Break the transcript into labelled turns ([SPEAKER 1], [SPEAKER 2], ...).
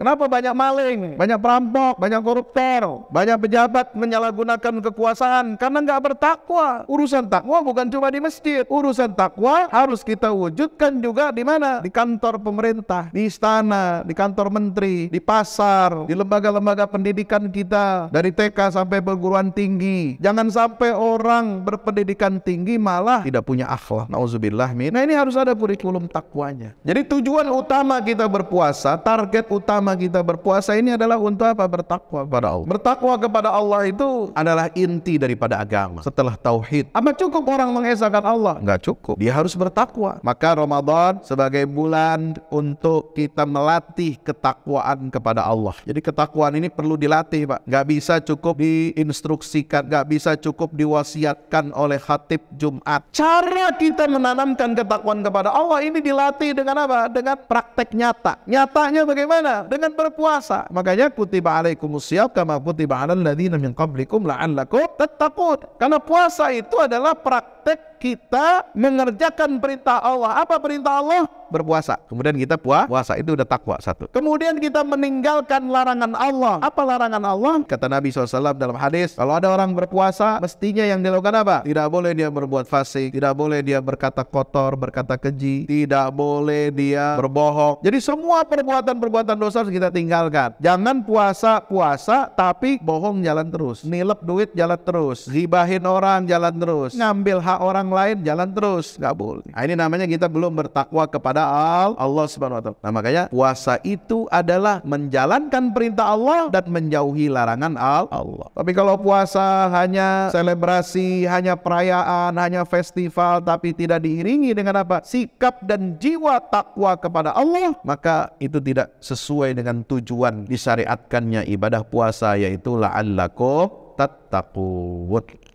[SPEAKER 1] Kenapa banyak maling, banyak perampok, banyak koruptor, banyak pejabat menyalahgunakan kekuasaan? Karena nggak bertakwa. Urusan takwa bukan cuma di masjid. Urusan takwa harus kita wujudkan juga di mana? Di kantor pemerintah, di istana, di kantor menteri, di pasar, di lembaga-lembaga pendidikan kita, dari TK sampai perguruan tinggi. Jangan sampai orang berpendidikan tinggi malah tidak punya akhlak. Nauzubillah min. Nah, ini harus ada kurikulum takwanya. Jadi tujuan utama kita berpuasa, target utama kita berpuasa ini adalah untuk apa? Bertakwa kepada Allah. Bertakwa kepada Allah itu adalah inti daripada agama. Setelah tauhid, apa cukup orang mengesahkan Allah? Enggak cukup. Dia harus bertakwa. Maka Ramadan sebagai bulan untuk kita melatih ketakwaan kepada Allah. Jadi ketakwaan ini perlu dilatih, Pak. Enggak bisa cukup diinstruksikan, enggak bisa cukup diwasiatkan oleh khatib Jumat. Cara kita menanamkan ketakwaan kepada Allah ini dilatih dengan apa? Dengan praktek nyata. Nyatanya bagaimana? Dengan berpuasa. Makanya kutiba alaikumusiyam kama kutiba alal ladzina min qablikum la'allakum tattaqun. Karena puasa itu adalah praktek kita mengerjakan perintah Allah. Apa perintah Allah? Berpuasa. Kemudian kita puasa, itu udah takwa satu. Kemudian kita meninggalkan larangan Allah. Apa larangan Allah? Kata Nabi SAW dalam hadis, kalau ada orang berpuasa, mestinya yang dilakukan apa? Tidak boleh dia berbuat fasik, tidak boleh dia berkata kotor, berkata keji, tidak boleh dia berbohong. Jadi semua perbuatan-perbuatan dosa harus kita tinggalkan. Jangan puasa tapi bohong jalan terus, nilep duit jalan terus, ghibahin orang jalan terus, ngambil hak orang lain jalan terus, nggak boleh. Nah, ini namanya kita belum bertakwa kepada Allah Subhanahu wa Ta'ala. Nah, makanya puasa itu adalah menjalankan perintah Allah dan menjauhi larangan Allah. Tapi kalau puasa hanya selebrasi, hanya perayaan, hanya festival, tapi tidak diiringi dengan apa? Sikap dan jiwa takwa kepada Allah, maka itu tidak sesuai dengan tujuan disyariatkannya ibadah puasa, yaitu la'allakum tattaqun.